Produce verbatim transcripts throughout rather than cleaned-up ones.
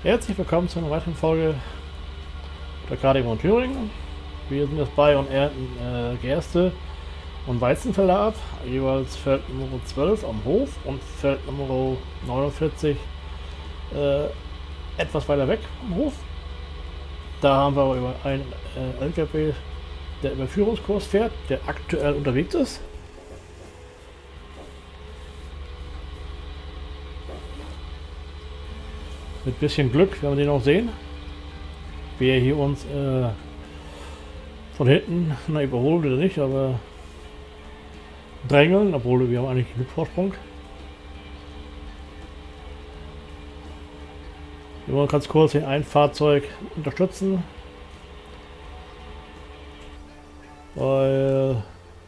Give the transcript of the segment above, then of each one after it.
Herzlich willkommen zu einer weiteren Folge der K D von Thüringen. Wir sind jetzt bei und ernten äh, Gerste und Weizenfelder ab, jeweils Feld Nummer zwölf am Hof und Feld Nummer neunundvierzig äh, etwas weiter weg am Hof. Da haben wir über einen äh, L K W, der Überführungskurs fährt, der aktuell unterwegs ist. Mit bisschen Glück werden wir den auch sehen. Wer hier uns äh, von hinten, na überholt oder nicht, aber drängeln, obwohl wir haben eigentlich genug Vorsprung. Wir wollen ganz kurz den ein Fahrzeug unterstützen, weil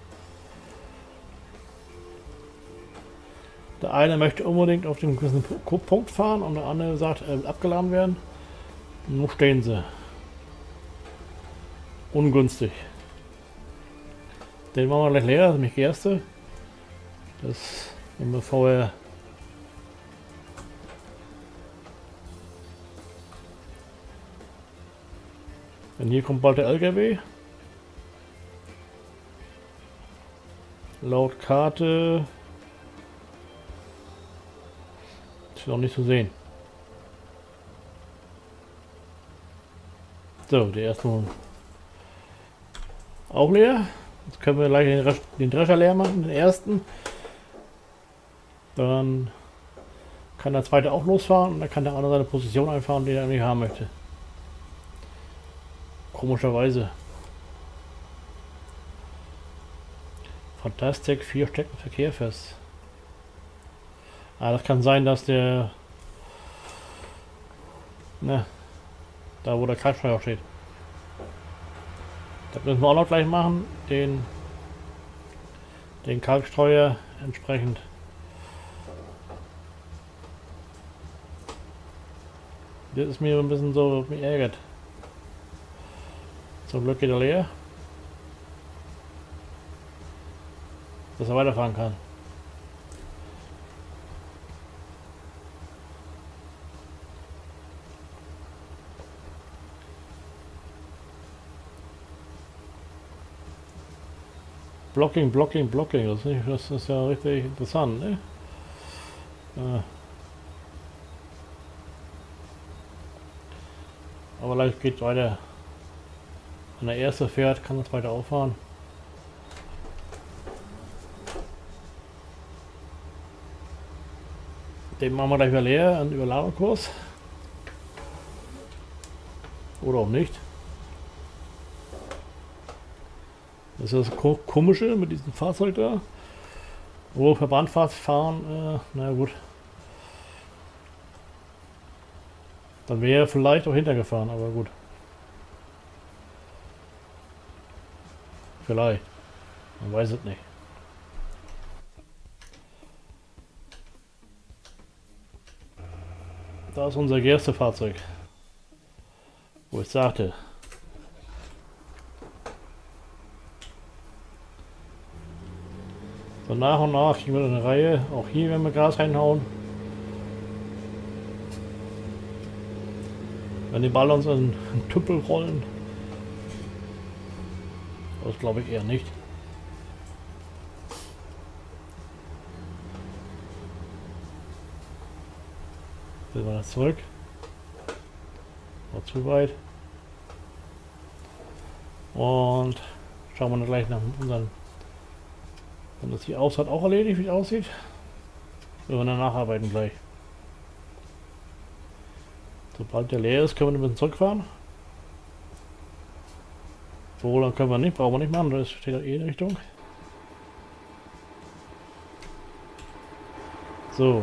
der eine möchte unbedingt auf den gewissen Punkt fahren und der andere sagt, er will abgeladen werden. Und wo stehen sie? Ungünstig. Den machen wir gleich leer, das ist nämlich die erste. Das nehmen wir vorher. Denn hier kommt bald der L K W. Laut Karte ist noch nicht zu sehen. So, der erste auch leer. Jetzt können wir gleich den, Rest, den Drescher leer machen, den ersten. Dann kann der zweite auch losfahren und dann kann der andere seine Position einfahren, die er nicht haben möchte. Komischerweise. Fantastik, vier stecken Verkehr fest. Ah, das kann sein, dass der... Ne, da wo der Kaltsteuer steht. Das müssen wir auch noch gleich machen. Den, den Kalkstreuer entsprechend. Das ist mir ein bisschen so, mich ärgert. Zum Glück geht er leer. Dass er weiterfahren kann. Blocking, Blocking, Blocking, das ist, nicht, das ist ja richtig interessant, ne? Ja. Aber gleich geht weiter. Wenn der erste fährt, kann es weiter auffahren. Den machen wir gleich wieder leer, einen Überladungskurs. Oder auch nicht. Das ist das Komische mit diesem Fahrzeug da. Wo Verbandfahrt fahren, äh, na gut. Dann wäre er vielleicht auch hintergefahren, aber gut. Vielleicht. Man weiß es nicht. Da ist unser Gerste-Fahrzeug. Wo ich sagte. So nach und nach kriegen wir eine Reihe. Auch hier werden wir Gas reinhauen. Wenn die Ball uns in einen Tüppel rollen. Das glaube ich eher nicht. Sind wir das zurück. War zu weit. Und schauen wir dann gleich nach unseren. Wenn das hier aus hat, auch erledigt, wie es aussieht. Wir werden dann nacharbeiten gleich. Sobald der leer ist, können wir ein bisschen zurückfahren. So, dann können wir nicht, brauchen wir nicht machen, das steht ja eh in Richtung. So.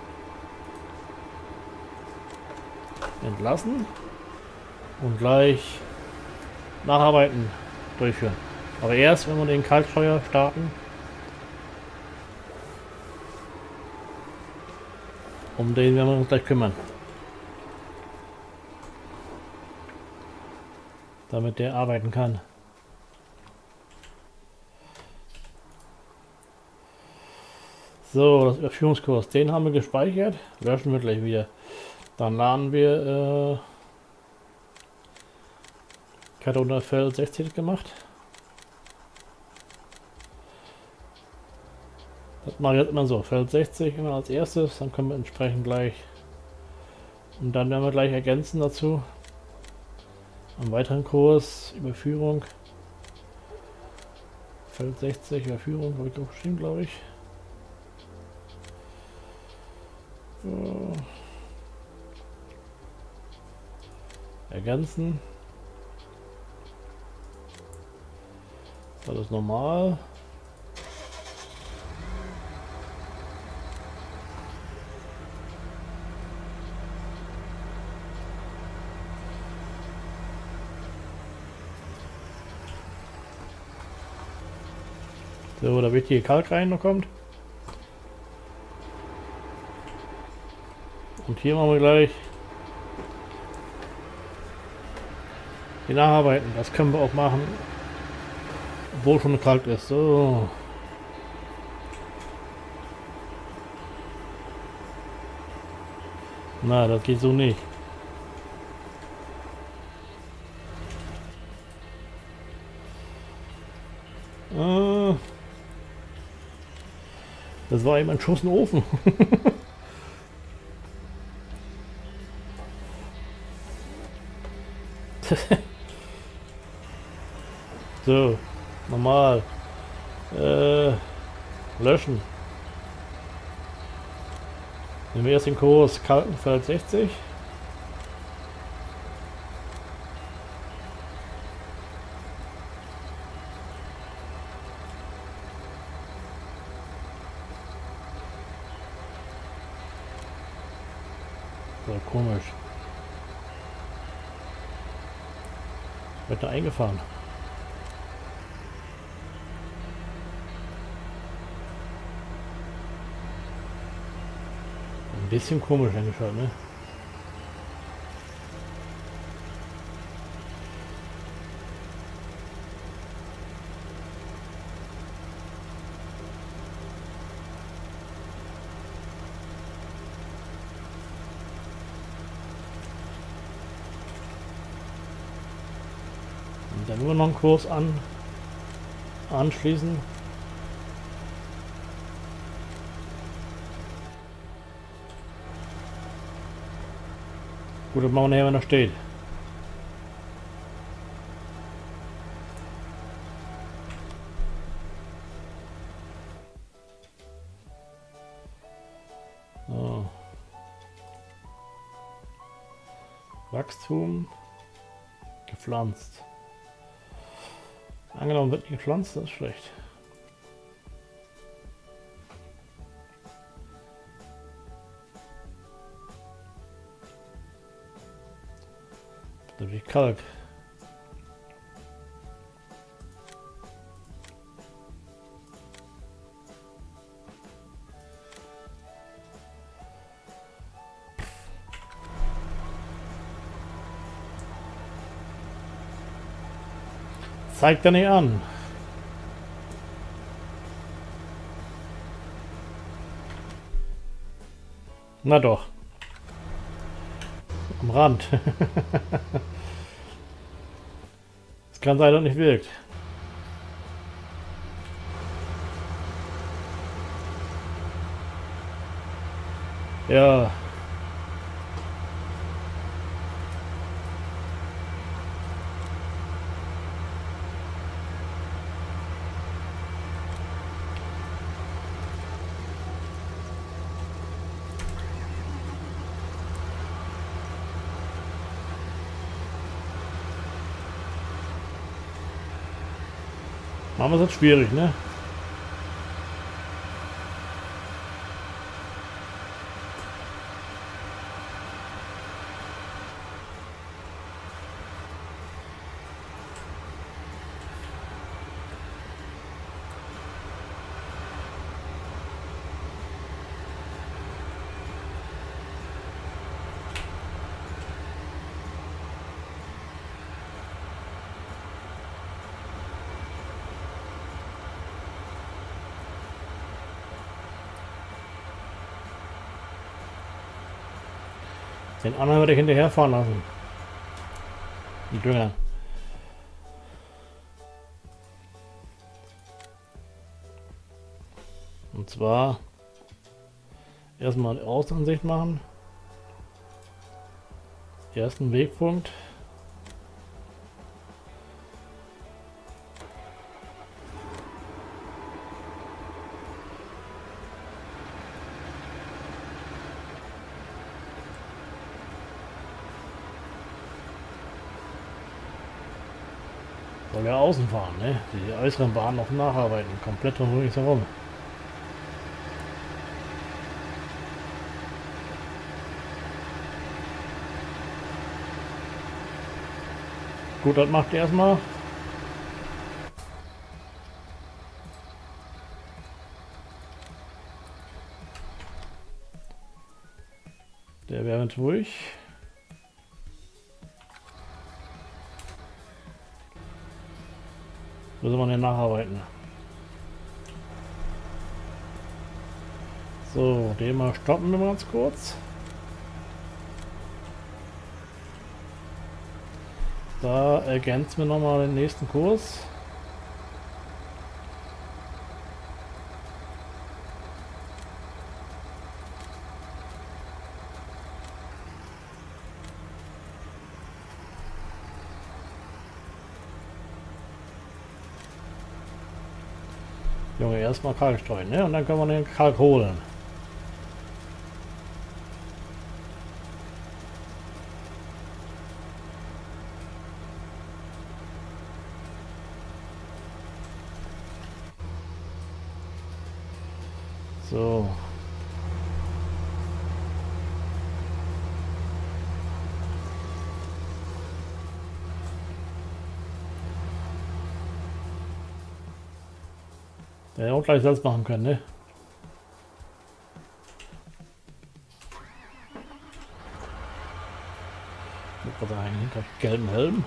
Entlassen. Und gleich nacharbeiten durchführen. Aber erst, wenn wir den Kaltsteuer starten. Um den werden wir uns gleich kümmern. Damit der arbeiten kann. So, das Überführungskurs, den haben wir gespeichert. Löschen wir gleich wieder. Dann laden wir, äh, ich hatte unter Feld sechzig gemacht. Das mache ich jetzt immer so, Feld sechzig immer als erstes, dann können wir entsprechend gleich, und dann werden wir gleich ergänzen dazu. Einen weiteren Kurs, Überführung. Feld sechzig, Überführung, habe ich auch geschrieben, glaube ich. So. Ergänzen. Das ist alles normal. So, wo der wichtige Kalk reinkommt. Und hier machen wir gleich die Nacharbeiten. Das können wir auch machen, obwohl schon Kalk ist. So. Na, das geht so nicht. Äh, das war eben ein Schuss in den Ofen. So, normal. Äh, löschen. Nehmen wir erst den Kurs Kaltenfeld sechzig. So, komisch. Wird da eingefahren. Ein bisschen komisch angeschaut, ne? Und dann nur noch einen Kurs an anschließen. Gut, das machen wir nachher, wenn er steht. So. Wachstum gepflanzt. Angenommen wird nicht gepflanzt, das ist schlecht. Durch Kalk. Zeigt er nicht an. Na doch. Am Rand. Es kann sein, dass nicht wirkt. Ja. Machen wir es jetzt schwierig, ne? Den anderen würde ich hinterher fahren lassen. Die Dünger. Und zwar erstmal die Außenansicht machen. Ersten Wegpunkt. Soll ja außen fahren, ne? Die äußeren Bahnen noch nacharbeiten. Komplett ruhig herum. Gut, das macht ihr erstmal. Der wäre durch. Müssen wir den nacharbeiten. So, den mal stoppen wir mal ganz kurz. Da ergänzen wir nochmal den nächsten Kurs. Junge, erstmal Kalk streuen, ne? Und dann können wir den Kalk holen. So. Der hätte auch gleich selbst machen können, ne? Ich muss sagen, hinter gelben Helm.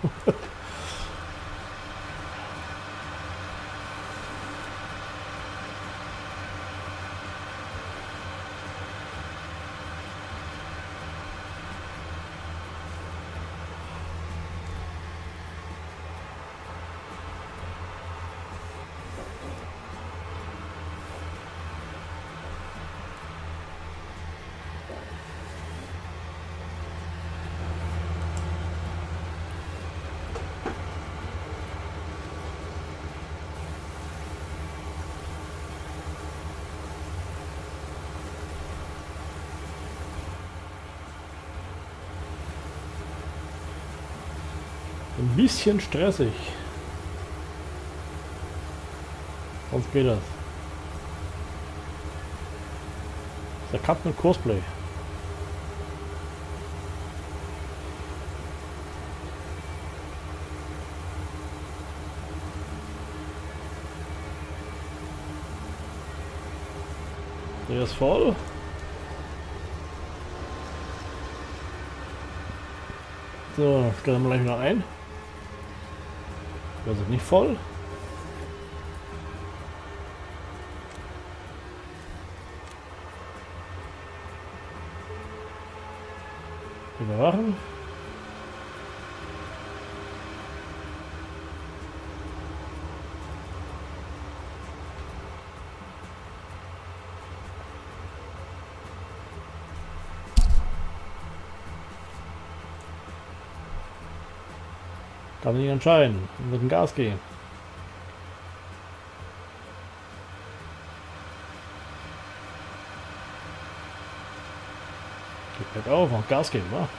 Ein bisschen stressig. Sonst geht das. Der Cut mit Cosplay. Der ist voll. So, stellen wir gleich wieder ein. Wir sind nicht voll. Überwachen. Kann sich nicht entscheiden. Wir müssen Gas geben. Geht bergauf und Gas geben, wa?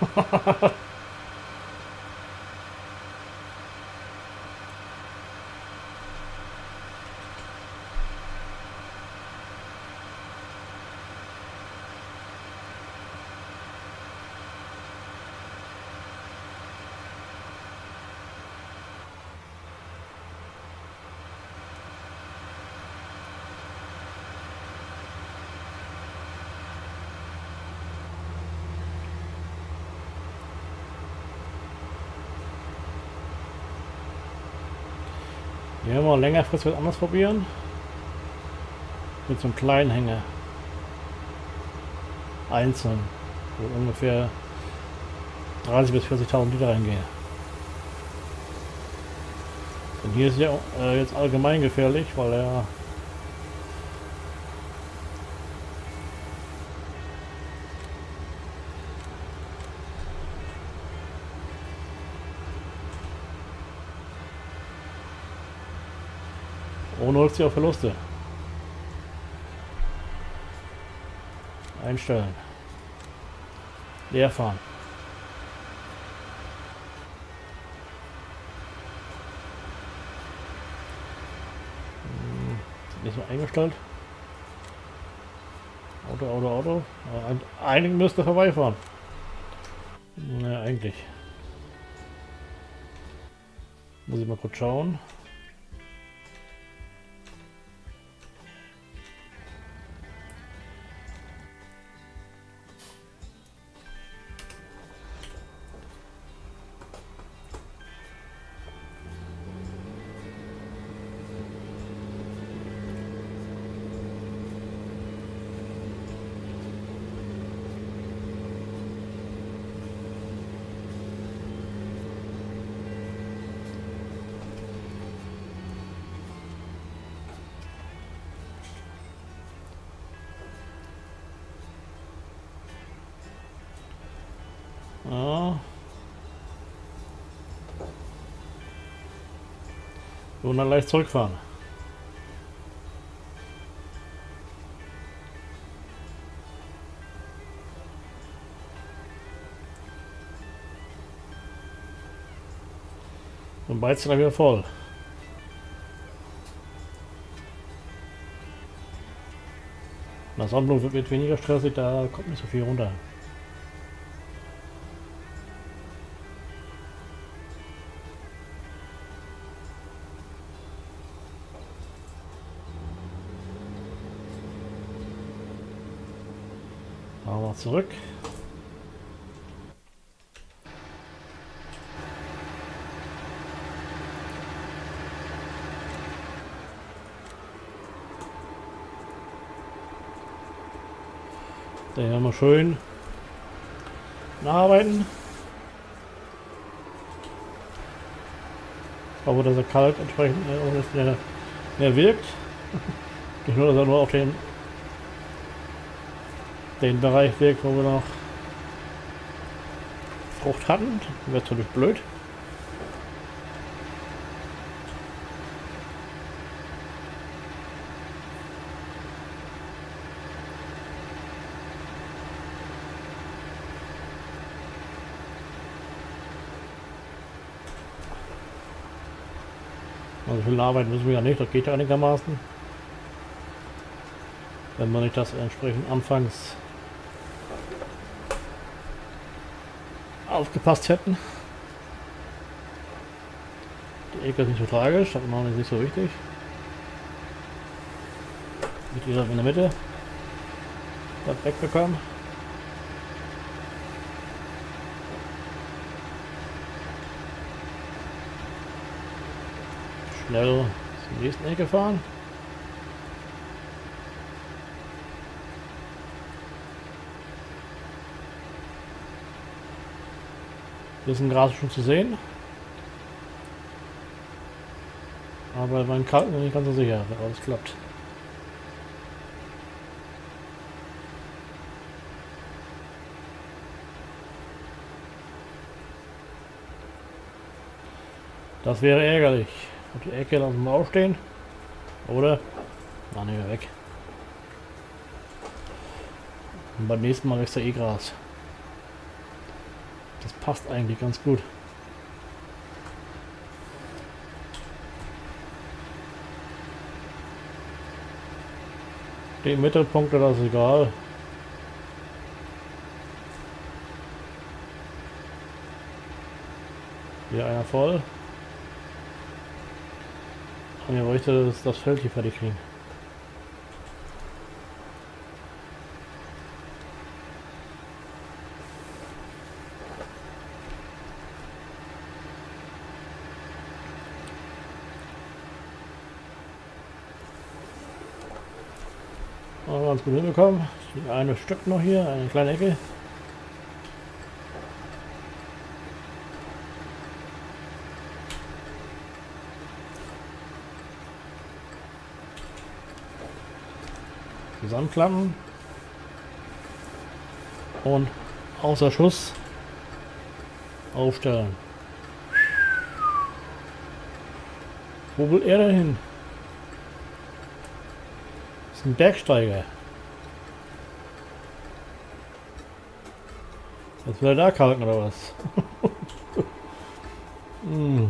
Ja, mal längerfristig was anderes probieren. Mit so einem kleinen Hänger. Einzeln. So ungefähr dreißig bis vierzigtausend Liter reingehen. Und hier ist ja äh, jetzt allgemein gefährlich, weil er ohne Rücksicht auf Verluste. Einstellen. Leer fahren. Nicht so eingestellt. Auto, Auto, Auto. Ja, eigentlich müsste vorbeifahren. Naja, eigentlich. Muss ich mal kurz schauen. Ja. Und dann leicht zurückfahren. Und beizt dann wieder voll. Na, Sonnenblumen wird weniger stressig, da kommt nicht so viel runter. Machen wir zurück. Da haben wir schön nacharbeiten. Aber dass er kalt entsprechend mehr, mehr wirkt. Nicht nur, dass er nur auf den, den Bereich wirkt, wo wir noch Frucht hatten. Das wäre natürlich blöd. Also viel arbeiten müssen wir ja nicht, das geht ja einigermaßen. Wenn wir nicht das entsprechend anfangs aufgepasst hätten. Die Ecke ist nicht so tragisch, das ist nicht so wichtig. Mit dieser in der Mitte das wegbekommen. Schnell zur nächsten Ecke fahren. Hier ist ein Gras schon zu sehen. Aber beim Kalten bin ich nicht ganz so sicher, wenn alles klappt. Das wäre ärgerlich. Und die Ecke lassen wir aufstehen. Oder? Nein, nicht mehr weg. Und beim nächsten Mal wächst der eh Gras. Das passt eigentlich ganz gut. Die Mittelpunkte, das ist egal. Hier einer voll. Und ich möchte das, das Feld hier fertig kriegen. Aber ganz gut hinbekommen. Die eine Stück noch hier, eine kleine Ecke. Zusammenklappen. Und außer Schuss aufstellen. Wo will er denn hin? Das ist ein Bergsteiger. Jetzt will er da kalken oder was? hm.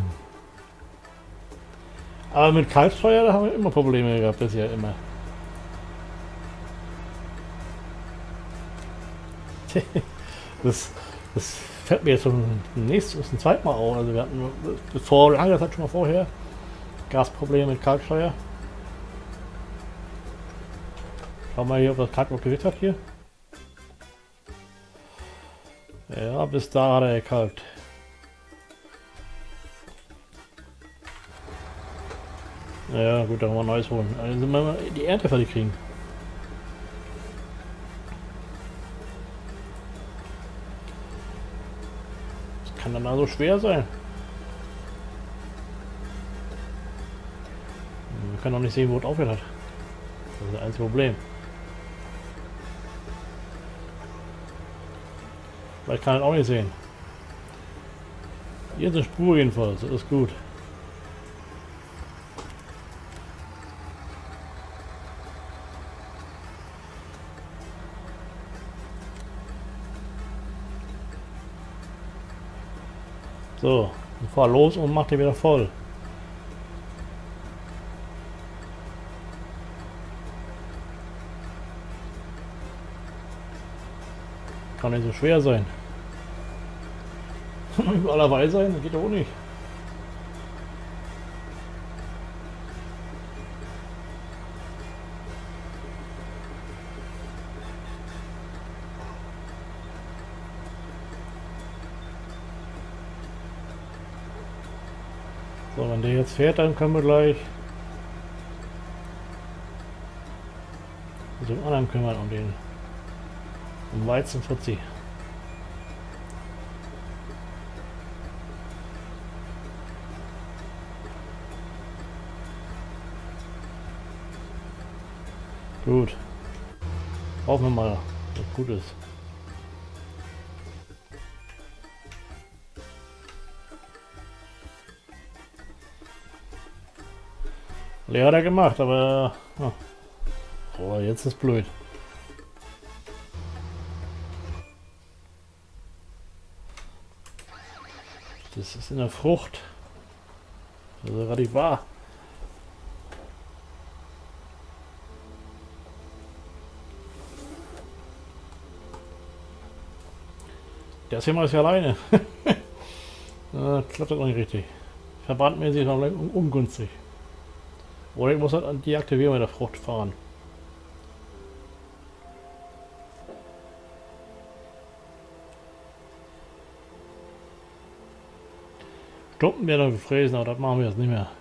Aber mit Kaltsteuer, da haben wir immer Probleme gehabt, bisher immer. das, das fällt mir jetzt zum nächsten, zum zweiten Mal auf. Also wir hatten vor langer Zeit schon mal vorher Gasprobleme mit Kaltsteuer. Schauen wir mal hier, ob das Kalk noch Gewicht hat hier. Ja, bis da hat er gekalkt. Ja gut, dann wollen wir Neues holen. Also sind wir die Ernte fertig kriegen. Das kann dann also schwer sein. Wir können auch nicht sehen, wo es aufgehört hat. Das ist das einzige Problem. Vielleicht kann ich auch nicht sehen. Hier ist eine Spur jedenfalls, das ist gut. So, ich fahr los und mach die wieder voll. Kann nicht so schwer sein. Überall dabei sein, das geht auch nicht. So, wenn der jetzt fährt, dann können wir gleich mit dem anderen kümmern, um den um Weizenfuzzi. Gut. Hoffen wir mal, dass gut ist. Leer hat er gemacht, aber oh, jetzt ist blöd. Das ist in der Frucht. Das ist relativ wahr. Der ist hier mal alleine. Ja, klappt das auch nicht richtig. Verbrandmäßig noch un ungünstig. Oder ich muss halt an deaktivieren mit der Frucht fahren. Stumpen wir noch fräsen, aber das machen wir jetzt nicht mehr.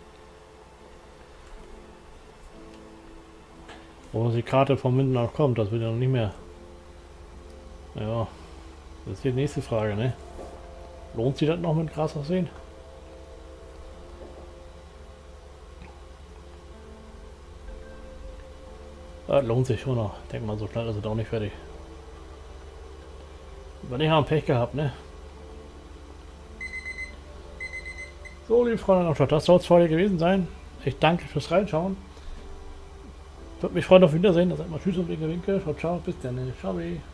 Wo die Karte vom Minden auch kommt, das wird ja noch nicht mehr. Ja, das ist die nächste Frage, ne? Lohnt sich das noch mit Gras aussehen? Das lohnt sich schon noch. Denk mal, so schnell ist es auch nicht fertig. Aber ich habe Pech gehabt, ne? So, liebe Freunde am Start, das soll es für heute gewesen sein. Ich danke fürs Reinschauen. Würde mich freuen auf Wiedersehen. Das ist immer Tschüss und Winke Winke. Ciao, ciao, bis dann. Ciao.